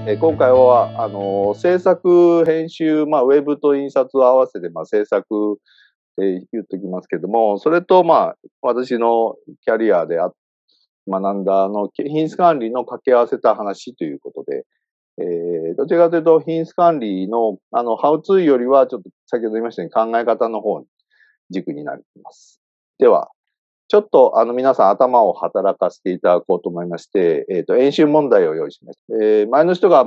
今回は、制作、編集、ウェブと印刷を合わせて、制作って言っときますけども、それと、私のキャリアで学んだ、品質管理の掛け合わせた話ということで、どちらかというと、品質管理の、ハウツーよりは、ちょっと先ほど言いましたように考え方の方に軸になります。では、ちょっと皆さん頭を働かせていただこうと思いまして、演習問題を用意しました。前の人が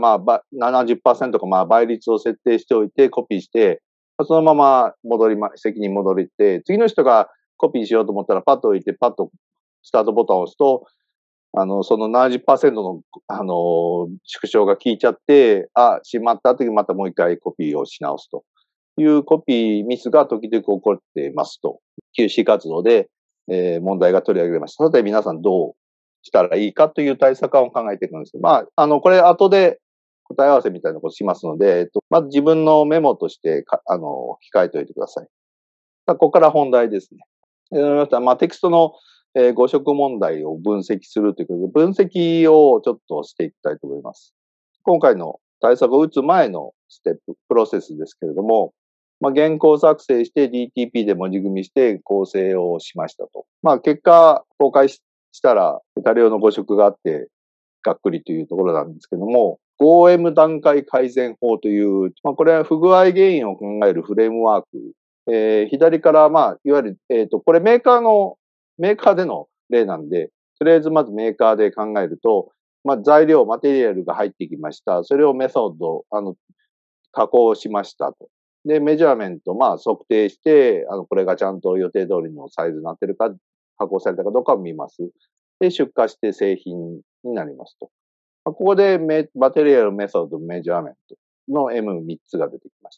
70%か倍率を設定しておいてコピーして、そのまま席に戻りて、次の人がコピーしようと思ったらパッと置いて、パッとスタートボタンを押すと、その70%の、縮小が効いちゃって、しまった時またもう一回コピーをし直すというコピーミスが時々起こっていますと。QC 活動で問題が取り上げられました。さて皆さんどうしたらいいかという対策案を考えていくんです。これ後で答え合わせみたいなことしますので、まず自分のメモとして控えておいてください。ここから本題ですね。テキストの誤色問題を分析するということで、分析をちょっとしていきたいと思います。今回の対策を打つ前のステップ、プロセスですけれども、原稿作成して DTP で文字組みして構成をしましたと。結果、公開したら多量の誤色があって、がっくりというところなんですけども、5M 段階改善法という、これは不具合原因を考えるフレームワーク。左から、いわゆる、これメーカーでの例なんで、とりあえずまずメーカーで考えると、材料、マテリアルが入ってきました。それをメソッド、加工しましたと。で、メジャーメント、測定して、これがちゃんと予定通りのサイズになってるか、加工されたかどうかを見ます。で、出荷して製品になりますと。ここでマテリアル、メソッド、メジャーメントの M3 つが出てきました。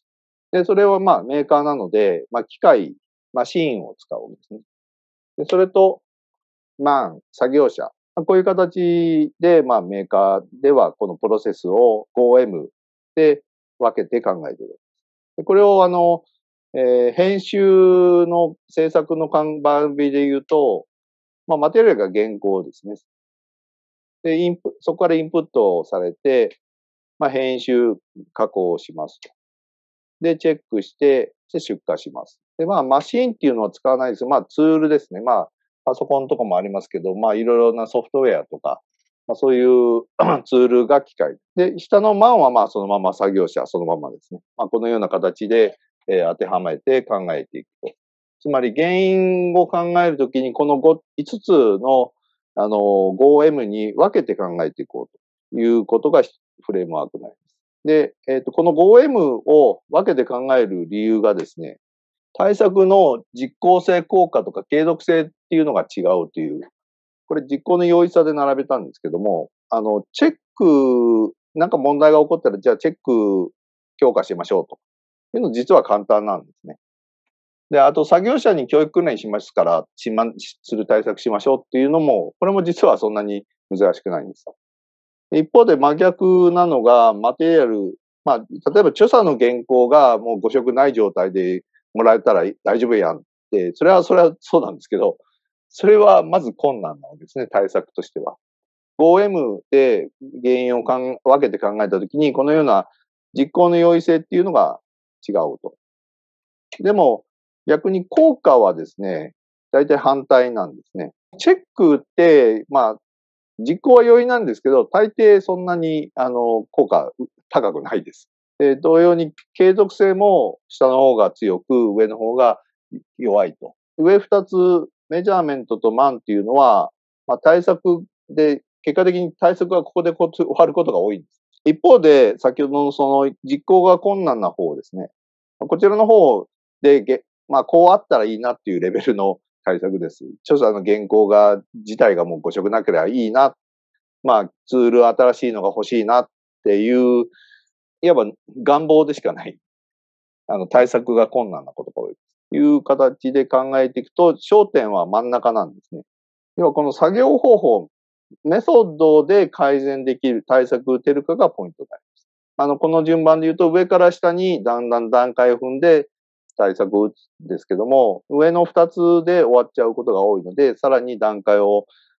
で、それはメーカーなので、機械、マシーンを使うんですね。で、それと、作業者。こういう形で、メーカーではこのプロセスを 5M で分けて考えている。これを編集の制作の番組で言うと、マテリアルが原稿ですね。で、そこからインプットされて、編集、加工をしますと。で、チェックして、出荷します。で、マシーンっていうのは使わないです。ツールですね。パソコンとかもありますけど、いろいろなソフトウェアとか、そういうツールが機械。で、下のマンはそのまま作業者そのままですね。このような形で、当てはめて考えていくと。つまり原因を考えるときに、この5つの、5M に分けて考えていこうということがフレームワークになります。で、この 5M を分けて考える理由がですね、対策の実効性効果とか継続性っていうのが違うという、これ実行の容易さで並べたんですけども、チェック、なんか問題が起こったら、じゃあチェック強化しましょうというの実は簡単なんですね。で、あと作業者に教育訓練しますから、する対策しましょうっていうのも、これも実はそんなに難しくないんです。一方で真逆なのが、マテリアル、例えば著者の原稿がもう誤色ない状態でもらえたら大丈夫やんって、それはそうなんですけど、それはまず困難なわけですね、対策としては。5M で原因を分けて考えたときに、このような実行の容易性っていうのが違うと。でも、逆に効果はですね、大体反対なんですね。チェックって、実行は容易なんですけど、大抵そんなに、効果高くないです。同様に継続性も下の方が強く、上の方が弱いと。上2つ、メジャーメントとマンっていうのは、対策で、結果的に対策がここで終わることが多いんです。一方で、先ほどのその実行が困難な方ですね。こちらの方で、こうあったらいいなっていうレベルの対策です。著者の原稿自体がもう誤色なければいいな。ツール新しいのが欲しいなっていう、いわば願望でしかない。対策が困難なことが多いという形で考えていくと、焦点は真ん中なんですね。要はこの作業方法、メソッドで改善できる対策を打てるかがポイントになります。この順番で言うと、上から下にだんだん段階を踏んで対策を打つんですけども、上の2つで終わっちゃうことが多いので、さらに段階を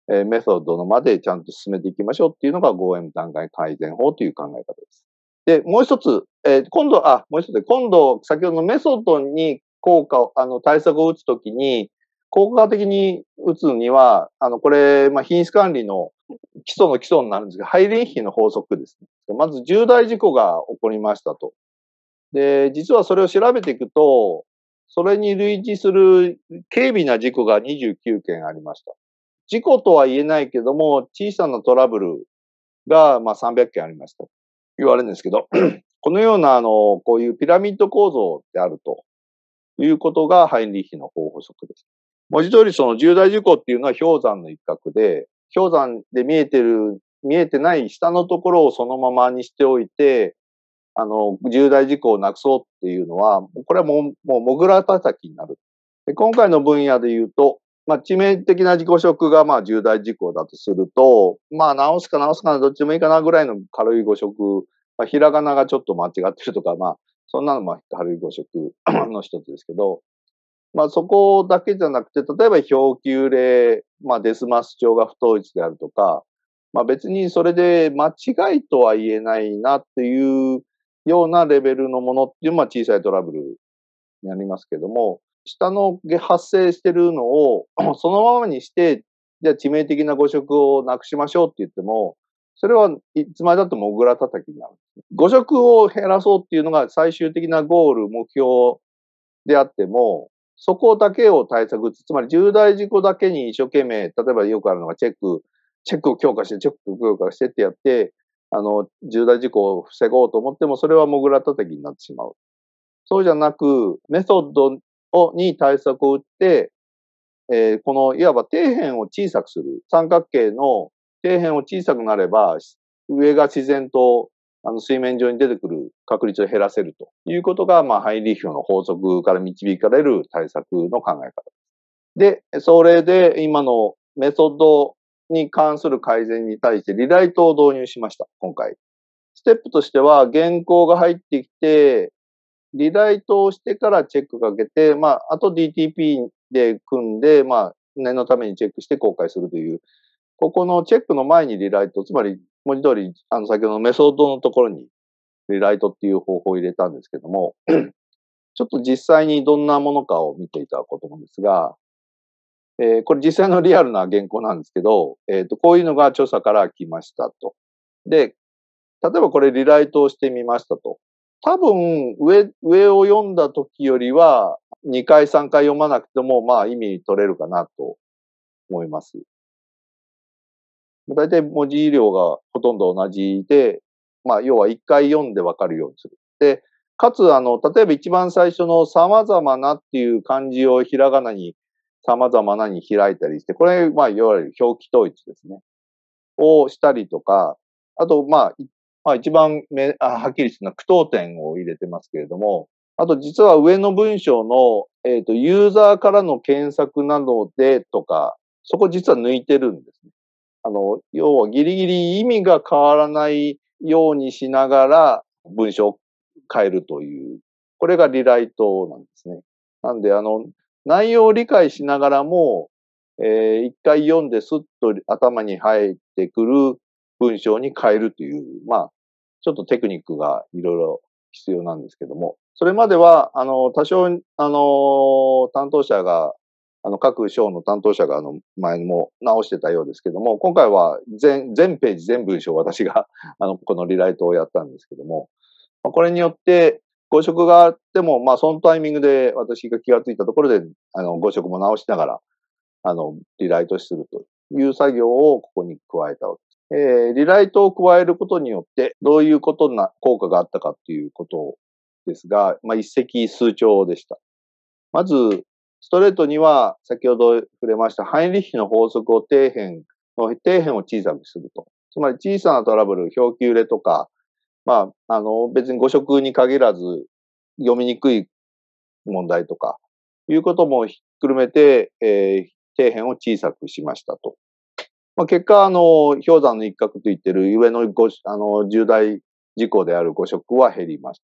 メソッドのまでちゃんと進めていきましょうっていうのが 5M 段階改善法という考え方です。で、もう一つ、今度、先ほどのメソッドに効果を、対策を打つときに、効果的に打つには、これ、品質管理の基礎になるんですが、配臨比の法則ですね。まず重大事故が起こりましたと。で、実はそれを調べていくと、それに類似する軽微な事故が29件ありました。事故とは言えないけども、小さなトラブルが300件ありました。言われるんですけど、このようなこういうピラミッド構造であるということがハインリッヒの法則です。文字通りその重大事故っていうのは氷山の一角で、氷山で見えてない下のところをそのままにしておいて、重大事故をなくそうっていうのは、これはもうモグラ叩きになる。で今回の分野で言うと、致命的な事故職が重大事故だとすると、直すかどっちでもいいかなぐらいの軽い誤植、ひらがながちょっと間違ってるとか、そんなの軽い誤植の一つですけど、そこだけじゃなくて、例えば表記揺れ、デスマス調が不統一であるとか、別にそれで間違いとは言えないなっていうようなレベルのものっていう、小さいトラブルになりますけども、下の発生してるのをそのままにして、じゃあ致命的な誤植をなくしましょうって言っても、それはいつまでだってモグラ叩きになる。誤植を減らそうっていうのが最終的なゴール、目標であっても、そこだけを対策、つまり重大事故だけに一生懸命、例えばよくあるのがチェックを強化してってやって、重大事故を防ごうと思っても、それはモグラ叩きになってしまう。そうじゃなく、メソッドに対策を打って、このいわば底辺を小さくする。三角形の底辺を小さくなれば、上が自然と水面上に出てくる確率を減らせるということが、ハインリッヒの法則から導かれる対策の考え方です。で、それで今のメソッドに関する改善に対してリライトを導入しました、今回。ステップとしては、原稿が入ってきて、リライトをしてからチェックかけて、あと DTP で組んで、念のためにチェックして公開するという、ここのチェックの前にリライト、つまり文字通り、先ほどのメソッドのところにリライトっていう方法を入れたんですけども、ちょっと実際にどんなものかを見ていただこうと思うんですが、これ実際のリアルな原稿なんですけど、こういうのが著者から来ましたと。で、例えばこれリライトをしてみましたと。多分、上を読んだ時よりは、2回3回読まなくても、意味取れるかなと思います。大体文字量がほとんど同じで、要は1回読んでわかるようにする。で、かつ、例えば一番最初の様々なっていう漢字をひらがなに様々なに開いたりして、これ、いわゆる表記統一ですね。をしたりとか、あと、一番はっきりするのは句読点を入れてますけれども、あと実は上の文章の、ユーザーからの検索などでとか、そこ実は抜いてるんですね。要はギリギリ意味が変わらないようにしながら文章を変えるという、これがリライトなんですね。なんで、内容を理解しながらも、一回読んでスッと頭に入ってくる文章に変えるという、ちょっとテクニックがいろいろ必要なんですけども、それまでは、多少、担当者が、各章の担当者が、前にも直してたようですけども、今回は全ページ全文章私が、このリライトをやったんですけども、これによって、誤植があっても、そのタイミングで私が気がついたところで、誤植も直しながら、リライトするという作業をここに加えたわけです。リライトを加えることによって、どういう効果があったかっていうことですが、一石数鳥でした。まず、ストレートには、先ほど触れましたハインリッヒの法則を底辺を小さくすると。つまり小さなトラブル、表記揺れとか、別に誤植に限らず、読みにくい問題とか、いうこともひっくるめて、底辺を小さくしましたと。結果、氷山の一角と言ってる上の重大事故である誤植は減りました。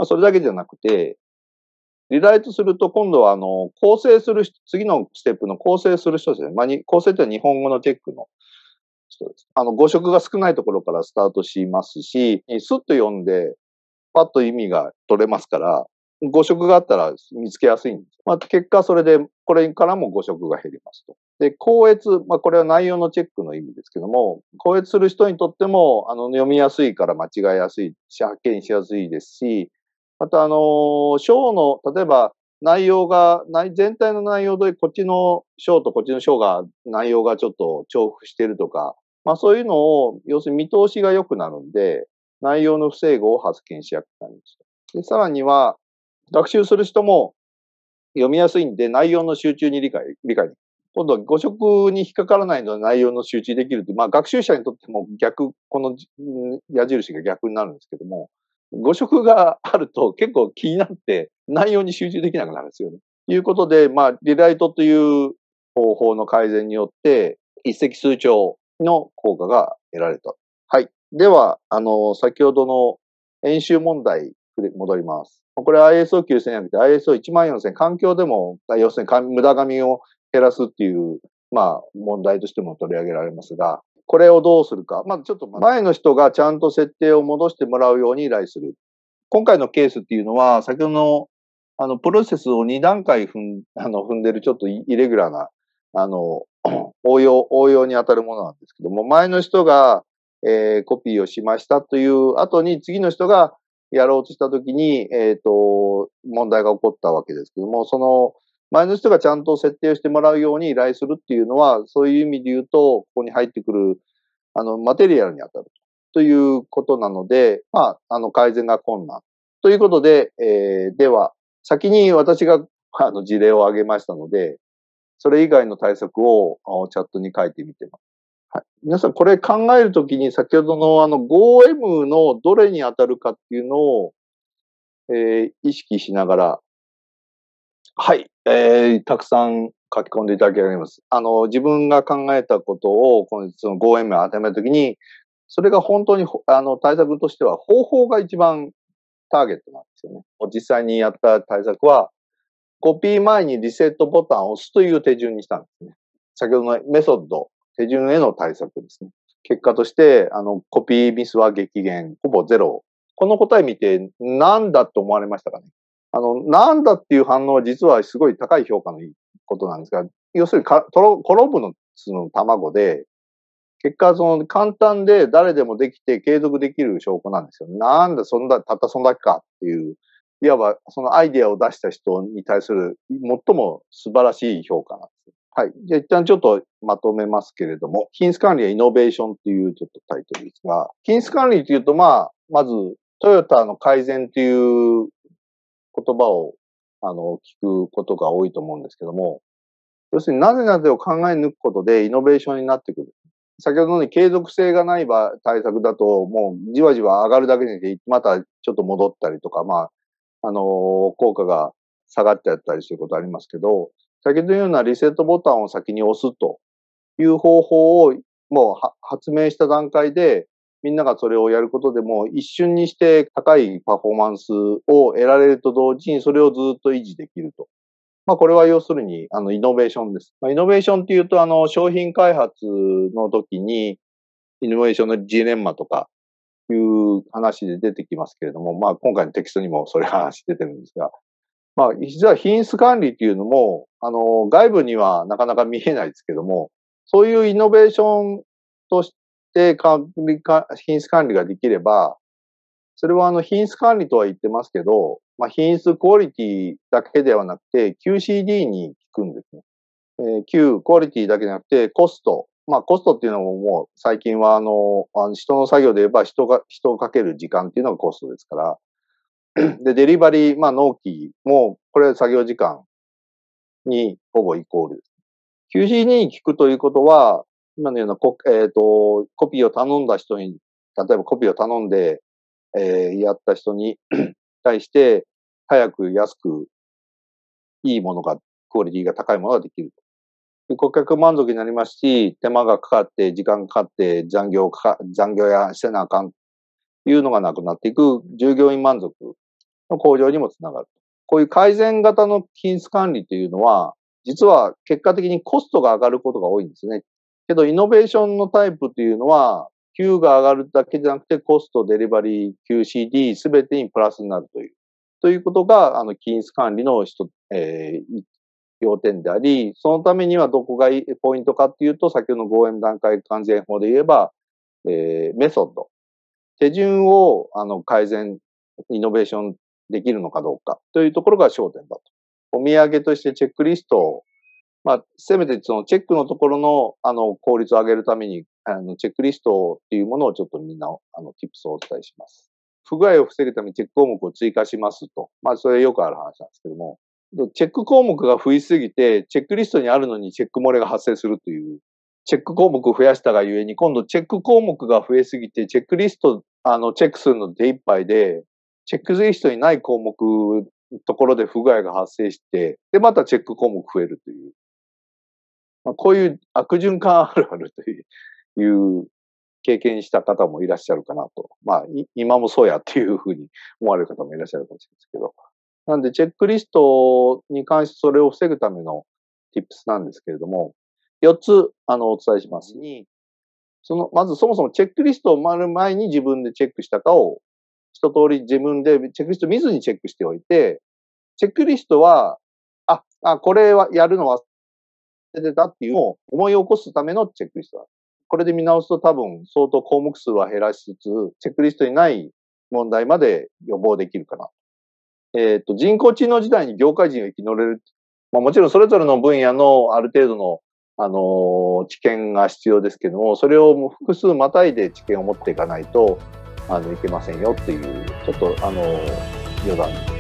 それだけじゃなくて、リライトすると今度は次のステップの構成する人ですね。構成って日本語のチェックの人です。語色が少ないところからスタートしますし、スッと読んで、パッと意味が取れますから、誤色があったら見つけやすいんです。結果それで、これからも誤色が減りますと。で、校閲、これは内容のチェックの意味ですけども、校閲する人にとっても、読みやすいから間違いやすいし、発見しやすいですし、また、章の、例えば、内容が、全体の内容で、こっちの章とこっちの章が、内容がちょっと重複してるとか、そういうのを、要するに見通しが良くなるんで、内容の不整合を発見しやすくなります。で、さらには、学習する人も読みやすいんで、内容の集中に理解。今度は誤色に引っかからないので内容の集中できるという、学習者にとっても逆、この矢印が逆になるんですけども、誤色があると結構気になって内容に集中できなくなるんですよね。ということで、リライトという方法の改善によって、一石数鳥の効果が得られた。はい。では、先ほどの演習問題に戻ります。これは ISO9000 じゃなくて ISO14000、環境でも、要するに無駄紙を減らすっていう、問題としても取り上げられますが、これをどうするか。ちょっと前の人がちゃんと設定を戻してもらうように依頼する。今回のケースっていうのは、先ほどの、プロセスを2段階踏んでるちょっとイレギュラーな、応用に当たるものなんですけども、前の人が、コピーをしましたという後に次の人がやろうとしたときに、問題が起こったわけですけども、その前の人がちゃんと設定をしてもらうように依頼するっていうのは、そういう意味で言うと、ここに入ってくる、マテリアルに当たるということなので、改善が困難。ということで、では、先に私が、事例を挙げましたので、それ以外の対策をチャットに書いてみてます。はい。皆さん、これ考えるときに、先ほどの5M のどれに当たるかっていうのを、意識しながら、はい、たくさん書き込んでいただければます。自分が考えたことを、その 5M に当てはめるときに、それが本当に、対策としては、方法が一番ターゲットなんですよね。実際にやった対策は、コピー前にリセットボタンを押すという手順にしたんですね。先ほどのメソッド、手順への対策ですね。結果として、コピーミスは激減、ほぼゼロ。この答え見て、なんだと思われましたかね。なんだっていう反応は実はすごい高い評価のいいことなんですが、要するに転ぶの巣の卵で、結果、簡単で誰でもできて継続できる証拠なんですよ。なんだ、たったそんだけかっていう、いわばそのアイデアを出した人に対する最も素晴らしい評価なんです。はい。じゃあ一旦ちょっとまとめますけれども、品質管理やイノベーションっていうちょっとタイトルですが、品質管理というと、まず、トヨタの改善という言葉を、聞くことが多いと思うんですけども、要するになぜなぜを考え抜くことでイノベーションになってくる。先ほどのように継続性がない対策だと、もうじわじわ上がるだけで、またちょっと戻ったりとか、効果が下がってやったりすることありますけど、先ほどのようなリセットボタンを先に押すという方法をもう発明した段階で、みんながそれをやることでも一瞬にして高いパフォーマンスを得られると同時にそれをずっと維持できると。これは要するに、イノベーションです。イノベーションっていうと、商品開発の時に、イノベーションのジレンマとかいう話で出てきますけれども、今回のテキストにもそれ話出てるんですが、実は品質管理っていうのも、外部にはなかなか見えないですけども、そういうイノベーションとして品質管理ができれば、それは品質管理とは言ってますけど、品質クオリティだけではなくて QCD に効くんですね。Q、クオリティだけじゃなくてコスト。コストっていうのももう最近は人の作業で言えば人をかける時間っていうのがコストですから。で、デリバリー、納期も、これは作業時間にほぼイコールです。QCD に効くということは、今のようなコピーを頼んだ人に、例えばコピーを頼んで、やった人に対して、早く安く、いいものが、クオリティが高いものができる。で、顧客満足になりますし、手間がかかって、時間がかかって、残業やせなあかんというのがなくなっていく、従業員満足の向上にもつながる。こういう改善型の品質管理というのは、実は結果的にコストが上がることが多いんですね。 けど、イノベーションのタイプというのは、Q が上がるだけじゃなくて、コスト、デリバリー、QCD、すべてにプラスになるということが、均質管理の要点であり、そのためにはどこがポイントかっていうと、先ほどの5円段階完全法で言えば、メソッド。手順を改善、イノベーションできるのかどうかというところが焦点だと。お土産としてチェックリストを、せめてそのチェックのところの、効率を上げるために、チェックリストっていうものをちょっとみんな、tips をお伝えします。不具合を防ぐためにチェック項目を追加しますと。それよくある話なんですけども、チェック項目が増えすぎて、チェックリストにあるのにチェック漏れが発生するという、チェック項目を増やしたがゆえに、今度チェック項目が増えすぎて、チェックリスト、チェックするのでいっぱいで、チェックリストにない項目のところで不具合が発生して、で、またチェック項目増えるという。こういう悪循環あるあるという経験した方もいらっしゃるかなと。今もそうやっていうふうに思われる方もいらっしゃるかもしれないですけど。なんで、チェックリストに関してそれを防ぐための tips なんですけれども、4つ、お伝えしますに、まずそもそもチェックリストを回る前に自分でチェックしたかを、一通り自分でチェックリスト見ずにチェックしておいて、チェックリストは、これはやるの忘れてたっていうのを思い起こすためのチェックリストだ。これで見直すと多分相当項目数は減らしつつ、チェックリストにない問題まで予防できるかな。人工知能時代に業界人が生き乗れる。もちろんそれぞれの分野のある程度の、知見が必要ですけども、それをもう複数またいで知見を持っていかないと、いけませんよっていう、ちょっと、余談